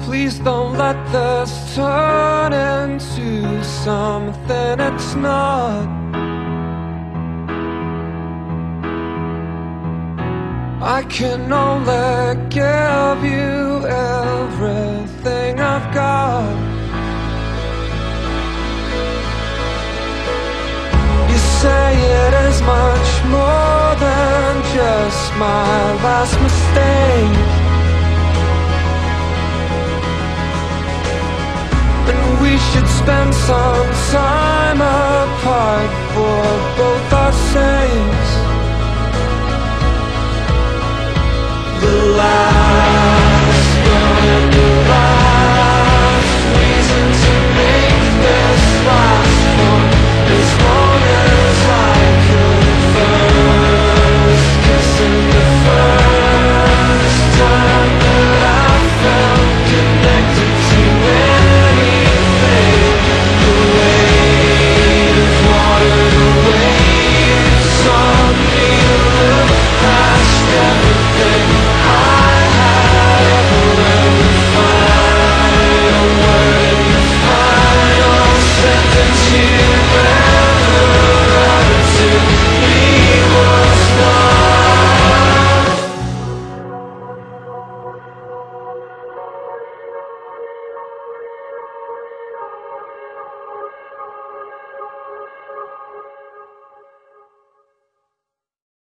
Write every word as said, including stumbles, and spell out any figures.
Please don't let this turn into something it's not. I can only give you everything I've got. You say it is much more than just my last mistake.